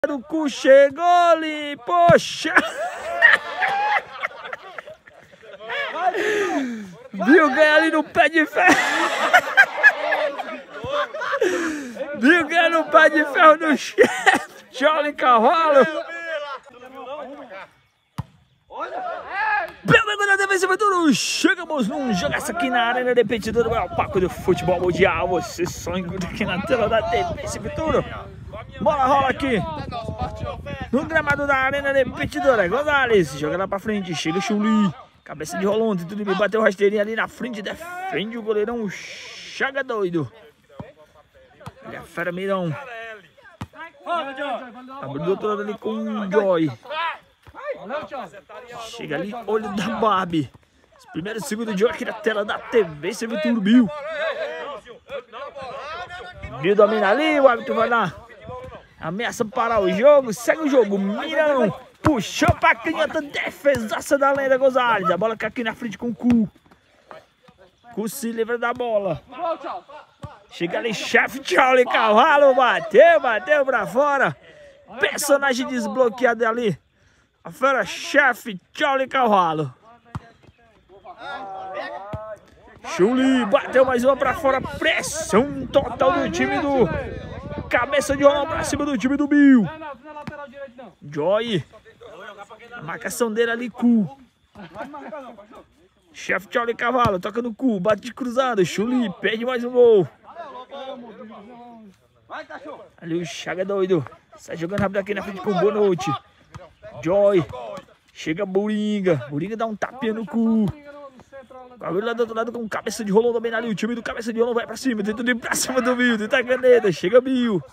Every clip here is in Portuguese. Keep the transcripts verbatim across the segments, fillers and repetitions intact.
do cu chegou ali, poxa! Viu, ganha ali no pé de ferro. Viu, ganha no pé de ferro do chefe. Charlie Cavalo. Pelo da defesa do chegamos num jogaço aqui na Arena Repetidora do maior palco do futebol mundial. Você só encontra aqui na tela da T V esse futuro. Bola rola aqui no gramado da Arena Repetidora. Gonzalez joga lá pra frente, chega Chuli. Cabeça de rolão, tudo bem, bateu rasteirinho ali na frente, defende o goleirão Chaga doido. Olha a fera Mirão. Abriu do outro lado ali com o Joy. Chega ali, olho da Barbie. Os primeiros segundos de Joy aqui na tela da T V, você viu tudo, Bill. Bill domina ali, o árbitro vai lá. Ameaça parar o jogo, segue o jogo, Mirão. Puxou pra canhota, defesaça da Lenda Gonzalez. A bola cai aqui na frente com o Cu. Cu se livra da bola. Chega ali, chefe Charlie Cavalo. Bateu, bateu pra fora. Personagem desbloqueado ali. A fera chefe Charlie Cavalo. Chuli bateu mais uma pra fora. Pressão total do time do Cabeça de Rolão pra cima do time do Bill. Joy. A marcação dele ali, Cu. Chefe Charlie Cavalo, toca no Cu, bate de cruzado. Chuli, perde mais um gol. Ali o Chaga doido. Sai jogando rápido aqui na frente com o Bonote. Joy. Chega Buringa. Buringa dá um tapinha no Cu. Bagulho lá do outro lado com Cabeça de Rolão também ali. O time do Cabeça de Rolão vai pra cima. Tenta ir pra cima do Bill. Tenta a caneta. Chega Bill.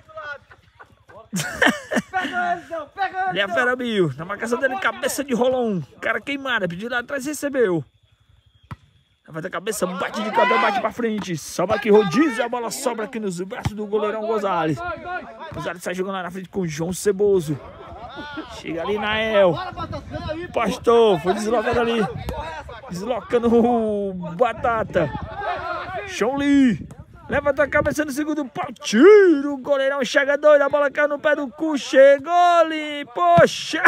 Ele é a fera Bill. Na marcação dele, Cabeça de Rolão. Cara queimada. Pediu lá atrás e recebeu. Vai da cabeça, bate de cabelo, bate pra frente. Sobra aqui, rodízio. A bola sobra aqui nos braços do goleirão Gonzalez. Gonzalez sai jogando lá na frente com o João Ceboso. Chega ali na El. Pastor, foi deslocado ali. Deslocando o Batata. Chonli. Levanta a cabeça no segundo pau. Tiro. O goleirão chega doido. A bola caiu no pé do Cu. Chegou ali. Poxa.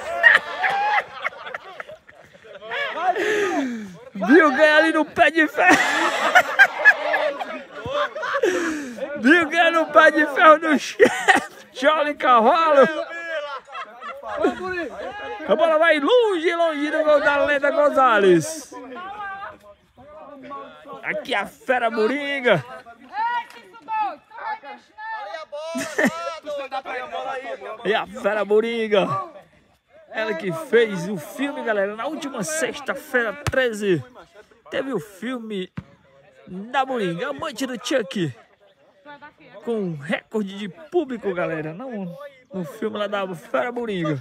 Viu, ganha ali no pé de ferro. Viu, ganha no pé de ferro do chefe Charlie Cavalo. A bola vai longe, longe do gol da Lenda Gonzalez. Aqui a fera Buringa. E a fera Buringa. Ela que fez o filme, galera. Na última sexta-feira, treze, teve o filme da Buringa, amante do Chuck. Com recorde de público, galera. Não no filme lá da fera Buringa.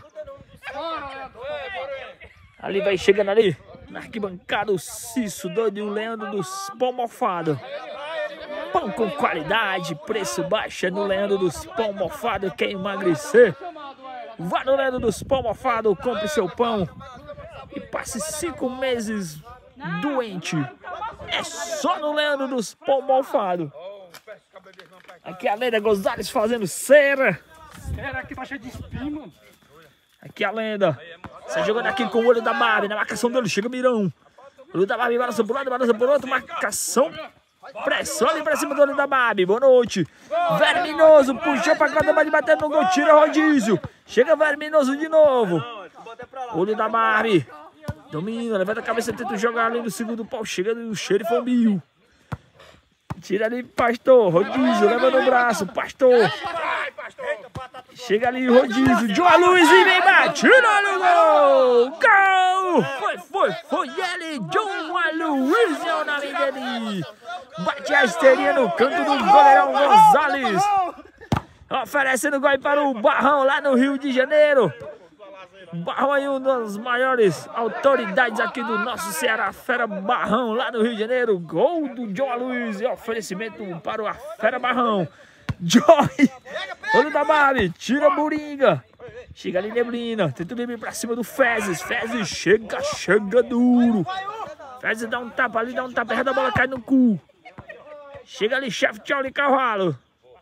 Ali vai chegando ali. Na arquibancada, o Cício, doido e o Leandro dos Pão Mofado. Pão com qualidade, preço baixo é no Leandro dos Pão Mofado. Quer emagrecer? Vá no Leandro dos Pão Mofado, compre seu pão e passe cinco meses doente. É só no Leandro dos Pão Mofado. Aqui a Lenda Gonzalez fazendo cera. Cera aqui tá cheio de espinho, mano. Aqui a Lenda. Sai jogando aqui com o olho da Barbie. Na marcação dele, chega Mirão. O olho da Barbie balança por um lado, balança por outro. Marcação. Pressão ali pra cima do olho da Barbie. Boa noite. Verminoso puxou pra cada de bater no gol. Tira rodízio. Chega Verminoso de novo. Olho da Barbie. Domina, levanta a cabeça, tenta jogar ali no segundo pau. Chega o xerife Bill. Tira ali, Pastor. Rodízio, leva no braço. Pastor. Chega ali, rodízio. João Luiz e vem bate. Olha o gol. Gol. Foi, foi, foi ele. João Luiz é o nome dele. Bate a esteirinha no canto do goleirão Gonzalez. Oferecendo gol para o Barrão lá no Rio de Janeiro. Barrão aí, uma das maiores autoridades aqui do nosso Ceará. Fera Barrão lá no Rio de Janeiro. Gol do João Luiz e oferecimento para o Fera Barrão. Joy. Olho da Barbie. Tira Buringa. Chega ali Neblina. Tenta vir pra cima do Fezes. Fezes chega, chega duro. Fezes dá um tapa ali, dá um tapa errado, a bola cai no Cu. Chega ali, chefe Charlie Cavalo.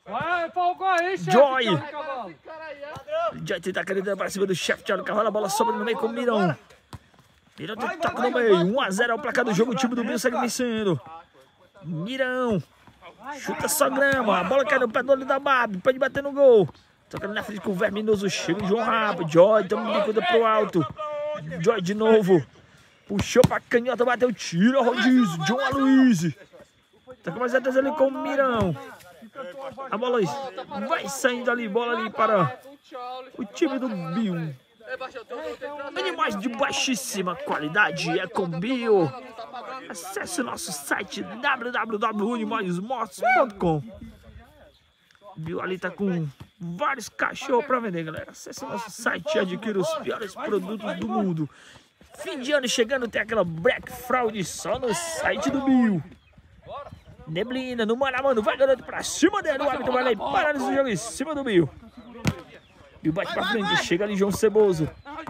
Vai, folgou aí, chefe. Joy. Cavalo. Joy tenta querer pra cima do chefe Charlie Cavalo. A bola sobra no meio com o Mirão. Mirão tenta tocar no meio. um a zero é o placar do jogo. O time do Bill segue vencendo. Mirão. Chuta só grama. A bola cai no pé do olho da Barbie. Pode bater no gol. Tocando na frente com o Verminoso. Chega o João Rabo. Joy toma bicuda pro alto. Joy de novo. Puxou pra canhota. Bateu. Tira o rodízio. John Aloysio. Toca mais atrás ali com o Mirão. A bola vai saindo ali. Bola ali para o time do Bill. Animais de baixíssima qualidade é com Bill. Acesse o nosso site w w w ponto animais mortos ponto com. Bill ali tá com vários cachorros para vender, galera. Acesse o nosso site e adquira os piores produtos do mundo. Fim de ano chegando, tem aquela Black Fraud só no site do Bill. Neblina, no mano a mano, vai garoto pra cima dele. O árbitro vai lá e para nesse jogo em cima do Bill. Bill bate pra frente, chega ali João Ceboso.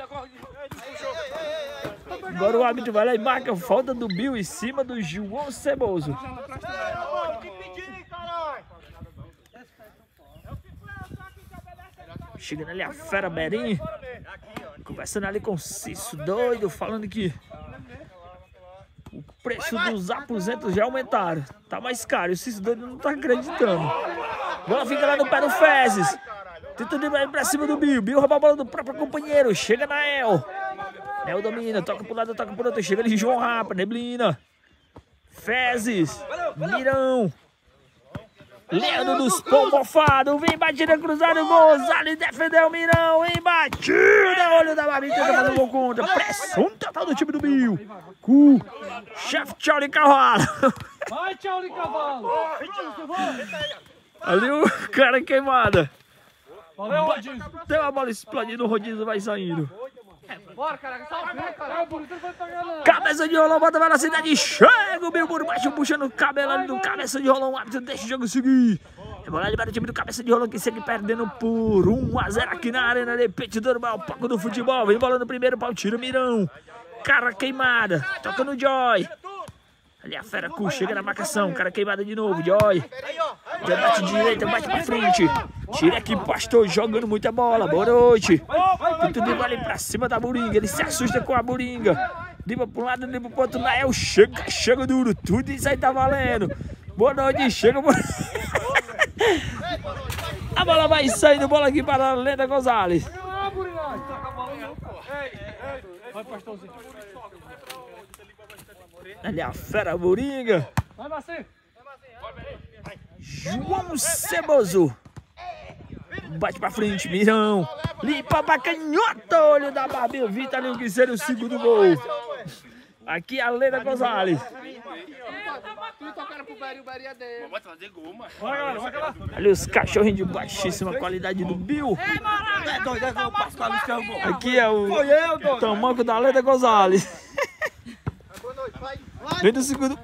Agora o árbitro vai lá e marca a falta do Bill em cima do João Ceboso. Chegando ali a fera Berim. Conversando ali com o Cício doido, falando que o preço dos aposentos já aumentaram. Tá mais caro. O Cício doido não tá acreditando. Bola fica lá no pé do Fezes. Tentando ir pra cima do Bill. Bill rouba a bola do próprio companheiro. Chega na El. El domina. Toca pro lado, toca pro outro. Chega ali João Rapa. Neblina. Fezes. Mirão. Leandro dos Pomofado. Vem batida cruzada. Gonzalez defendeu o Mirão. Em batida. Olho da Barbie. Tenta fazer um gol contra. Pressão total do time do Bill. Cu. Chefe Charlie Cavalo. Vai, Charlie Cavalo. Ali o cara queimada. Valeu, rodízio. Deu a bola explodindo, o rodízio vai saindo. Bora, caraca, salve, cara. Cabeça de rolão, bota na cidade. Chega o Bill por baixo, puxando o cabelo ali do cabeça de rolão. O árbitro deixa o jogo seguir. Rebola ali para o time do cabeça de rolão, que segue perdendo por um a zero aqui na arena. Repetidor, o palco do futebol. Vem bola no primeiro pau, tira o Mirão. Cara queimada, toca no Joy. Ali a fera Cu, chega na marcação. Cara queimada de novo, Joy. Joy bate direita, bate pra frente. Tira aqui, Pastor, jogando muita bola. Boa noite. Tudo de ali pra cima da Buringa. Ele se assusta com a Buringa. Driba pra um lado, driba pro outro. Nael chega, chega duro. Tudo isso aí tá valendo. Boa noite, chega. A bola vai saindo. Bola aqui para a Lenda Gonzalez. Vai, Pastorzinho. Ali a fera Buringa. Vai, Marcinho. João Ceboso. Bate pra frente, Mirão. Limpa pra canhota. Olho da Barbie. Vita ali o que seria o segundo gol. Aqui a Lena Gonzalez. Ali os cachorrinhos de baixíssima qualidade do Bill. Aqui é o tamanco da Lena Gonzalez. Vem do segundo.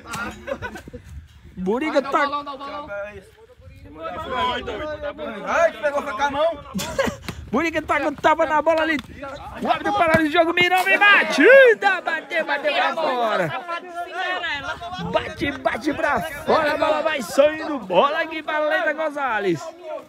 Buringa tá. Buringa tá com tapa na bola ali. O árbitro para o jogo. Mirão vem batida. Bateu, bateu pra fora. Bate, bate pra fora. A bola vai saindo. Bola aqui para a Lenda Gonzalez.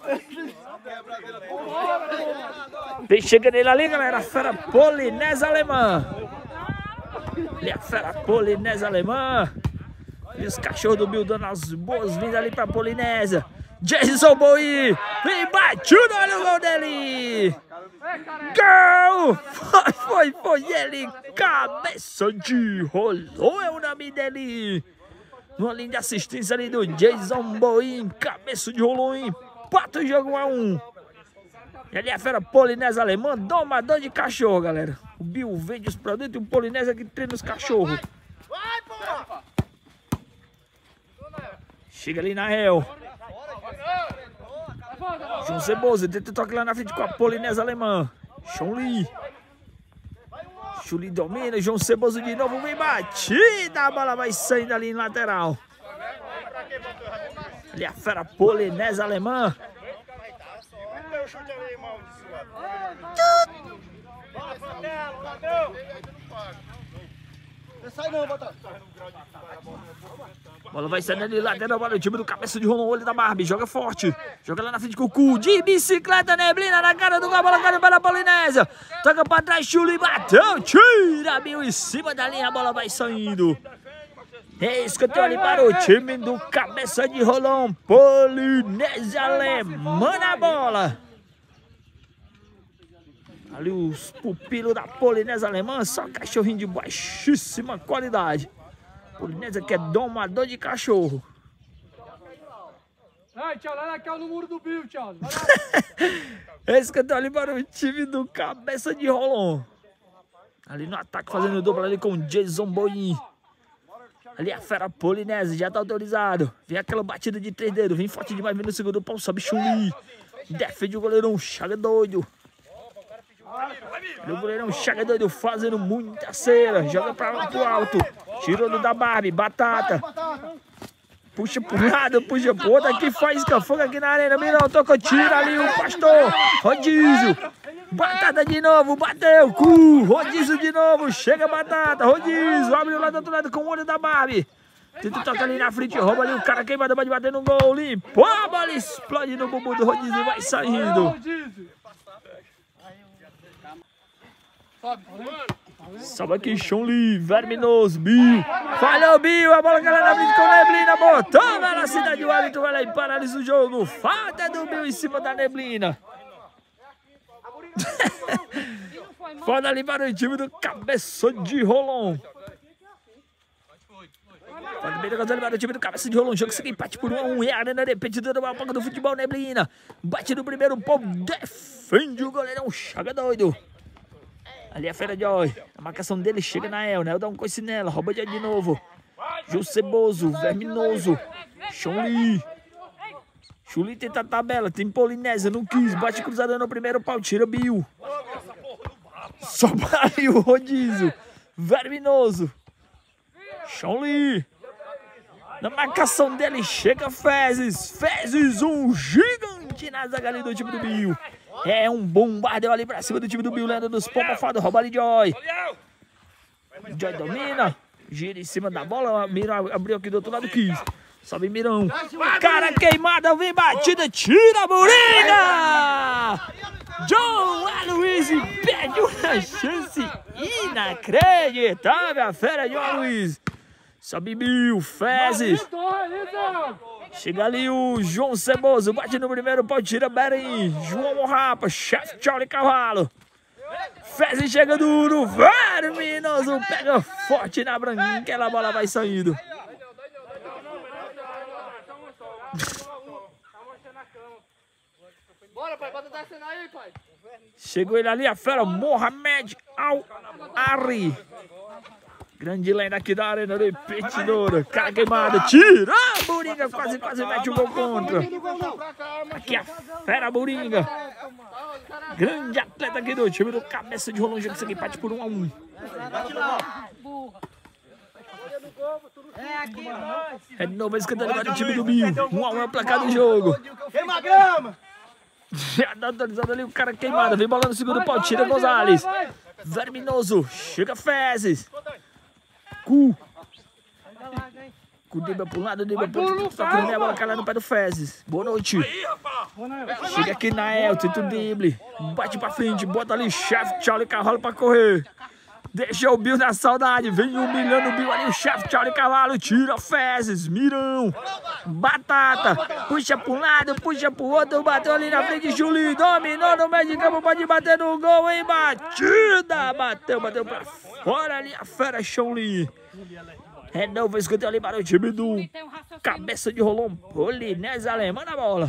Vem chegando ele ali, galera. A fera Polinésia Alemã. Ali a fera Polinésia Alemã. E os cachorros do Bill dando as boas-vindas ali pra Polinésia. Jason Bowie. Vem batido, olha o gol dele. Gol! Foi, foi, foi ele. Cabeça de rolô é o nome dele. Uma linda assistência ali do Jason Bowie. Cabeça de rolô, empata o jogo um a um. E ali a fera Polinésia Alemã, domador de cachorro, galera. O Bill vende os produtos e o Polinésia que treina os cachorros. Chega ali na réu. João Ceboso, tenta tocar lá na frente com a Polinésia Alemã. Chun-Li. Chun-Li domina, João Ceboso de novo, vem batida. A bola vai saindo ali em lateral. Ali a fera Polinésia Alemã. Sai não, bota. Bola vai saindo ali, lateral para o time do Cabeça de Rolão, olho da Barbie, joga forte, joga lá na frente com o cu, de bicicleta, Neblina na cara do gol, bola caiu para a Polinésia, toca para trás, Chuli bateu, tira, Bill em cima da linha, a bola vai saindo. É escanteio ali para o time do Cabeça de Rolão, Polinésia Alemã na bola. Ali os pupilos da Polinésia Alemã, só cachorrinho de baixíssima qualidade. Polinésia que é domador de cachorro. Ai, tchau, lá naquela no muro do Bill, tchau. Esse que ali para o time do Cabeça de Rolão. Ali no ataque fazendo dupla ali com o Jason Boyin. Ali a fera Polinésia, já tá autorizado. Vem aquela batida de três dedos, vem forte demais, vem no segundo pau, sobe Chuli. Defende o goleirão, Chaga doido. O goleirão Chaga doido fazendo muita cera. Joga pra lá pro alto. Tirou do da Barbie, batata. Puxa pro lado, puxa pro outro. Aqui faz fogo aqui na arena. Mirão, tocou, tira ali o pastor. Rodízio. Batata de novo, bateu. Cu, rodízio de novo. Chega batata, rodízio. Abre o lado do outro lado com o olho da Barbie. Tenta tocar ali na frente, rouba ali o cara queimado, pode bater no gol. Limpo, a bola explode no bumbum do rodízio e vai saindo. Sobe aqui, Chun-Li, Verminoso, Bill. Falhou, Bill, a bola caiu na frente com Neblina, botou na velocidade, o árbitro vai lá e paralisa o jogo. Falta do Bill em cima da Neblina. Foda ali para o time do Cabeça de Rolão. Foda bem ali para o time do Cabeça de Rolão. Jogo segue empate por um a um. É a arena repetida do palco do futebol, Neblina. Bate no primeiro pau, defende o goleirão, Chaga doido. Ali a Fera Joy, a marcação dele chega na El, né? Dá um coice nela, rouba de, de novo. Gil Ceboso, Verminoso, Chun-Li. Chun-Li tenta a tabela, tem Polinésia, não quis, bate cruzada no primeiro pau, tira Bill. Sobe ali o rodízio, Verminoso. Chun-Li. Na marcação dele chega Fezes, Fezes, um gigante na zaga ali do time do Bill. É um bombardeio ali pra cima do time do Bill, Lendo dos Pompofados, rouba ali Joy. Joy domina, gira em cima da bola, Mirão abriu aqui do outro lado, quis. Sobe Mirão, cara queimada, vem batida, tira a Buringa! John Aloysio perde uma chance inacreditável, a fera de Aloysio. Sobe Bill, Fezes. Chega ali o João Ceboso, bate no primeiro pau, tira Beren, João Rapa, chefe Charlie Cavalo. Fezes chega duro, Verminoso, pega forte na branca, a bola vai saindo. Bora, pai, bota a cena aí, pai. Chegou ele ali, a fera, Mohamed Al-Ari. Grande lenda aqui da arena, repetidora, cara queimada, tira a Buringa, quase, quase mete o gol contra. Aqui a fera Buringa. Grande atleta aqui do time do Cabeça de Rolão, jogo aqui, empate por um a um. É de novo escantando agora o time do Bill, um a um é o placar do jogo. Queima a grama. Já tá autorizado ali o cara queimado, vem bola no segundo pau, tira Gonzalez. Verminoso, chega Fezes. Cu. Cu dribla pro lado, dribla pro outro. Só que a bola cai lá no pé do Fezes. Boa noite. Chega aqui na El, tenta o drible. Bate pra frente, bota ali, chefe Charlie Cavalo pra correr. Deixa o Bill na saudade. Vem humilhando o Bill ali, o chefe Charlie Cavalo. Tira Fezes, Mirão. Batata. Puxa pra um lado, puxa pro outro. Bateu ali na frente, Chun-Li. Dominou no meio de campo, pode bater no gol, hein? Batida. Bateu, bateu pra fora ali a fera Chun-Li. É novo escanteio ali para o time do Cabeça de Rolão, Polinésia Alemã na bola.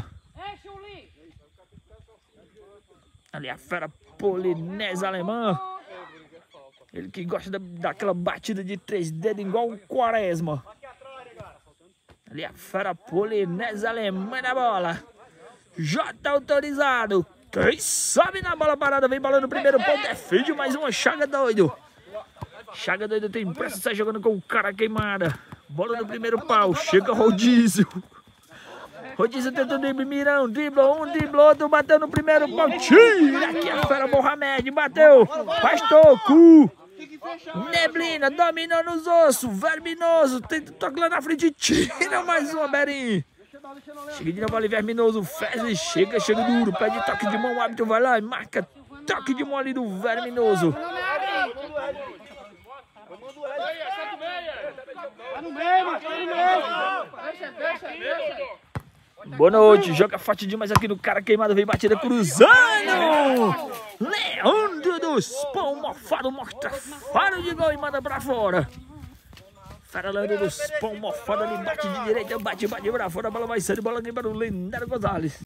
Ali a fera Polinésia Alemã. Ele que gosta da, daquela batida de três dedos igual o Quaresma. Ali a fera Polinésia Alemã na bola. J autorizado. Quem sobe na bola parada, vem balando o primeiro ponto, defende mais uma, Chaga doido. Chaga doido tem pressa, sai jogando com o cara queimada. Bola no primeiro pau, chega Rodízio. Rodízio tenta o drible, Mirão, driblou um, driblou outro, bateu no primeiro pau. Tira aqui a fera Mohamed, bateu. Pastor, cu. Neblina, dominou nos ossos. Verminoso, tenta toque lá na frente. Tira mais uma, Berinho. Chega de novo ali, Verminoso. Fezes, chega, chega duro. Pede toque de mão, o árbitro vai lá e marca toque de mão ali do Verminoso. Boa noite, joga forte demais aqui no cara queimado, vem batida cruzando. Leandro dos Pão Mofado mostra faro de gol e manda pra fora. Fera Leandro dos Pão Mofado ali, bate de direita, bate, bate pra fora, a bola vai sair, bola aqui para o Lendário Gonzalez.